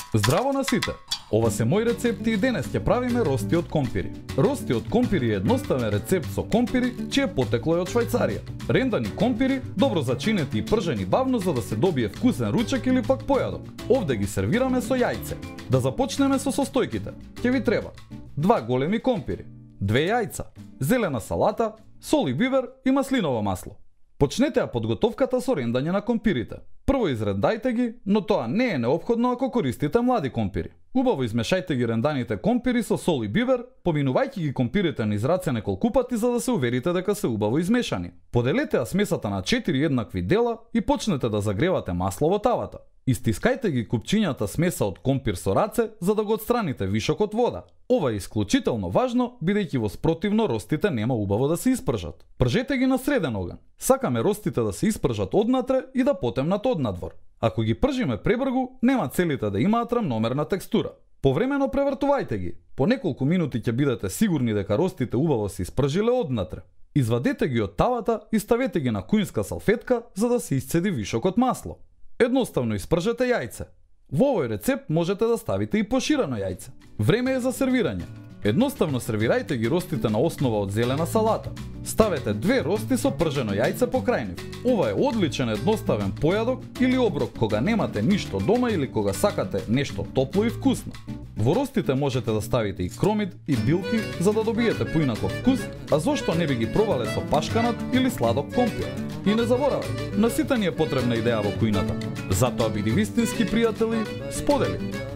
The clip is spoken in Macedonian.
Здраво на сите! Ова се мои рецепти и денес ќе правиме рости од компири. Рости од компири е едноставен рецепт со компири, чие потекло е од Швајцарија. Рендани компири, добро зачинети и пржени бавно за да се добие вкусен ручек или пак појадок. Овде ги сервираме со јајце. Да започнеме со состојките. Ќе ви треба 2 големи компири, 2 јајца, зелена салата, сол и бивер и маслиново масло. Почнете ја подготовката со рендање на компирите. Прво изрендајте ги, но тоа не е неопходно ако користите млади компири. Убаво измешајте ги ренданите компири со сол и бивер, поминувајќи ги компирите низ раце неколку пати за да се уверите дека се убаво измешани. Поделете ја смесата на 4 еднакви дела и почнете да загревате масло во тавата. Истискајте ги купчињата смеса од компир со раце за да го отстраните вишок од вода. Ова е исклучително важно, бидејќи во спротивно ростите нема убаво да се испржат. Пржете ги на среден оган. Сакаме ростите да се испржат однатре и да потемнат однадвор. Ако ги пржиме пребргу, нема целите да имаат рамномерна текстура. Повремено превртувајте ги. По неколку минути ќе бидете сигурни дека ростите убаво се испржиле однатре. Извадете ги од тавата и ставете ги на кујнска салфетка за да се исцеди вишокот масло. Едноставно испржете јајце. Во овој рецепт можете да ставите и поширено јајце. Време е за сервирање. Едноставно сервирајте ги ростите на основа од зелена салата. Ставете 2 рости со пржено јајце покрај нив. Ова е одличен едноставен појадок или оброк кога немате ништо дома или кога сакате нешто топло и вкусно. Во ростите можете да ставите и кромит и билки за да добиете поинаков вкус, а зошто не би ги пробале со пашканат или сладок компир. И не заборавај, на сите ни е потребна идеја во кујната. Затоа биди вистински пријатели, сподели.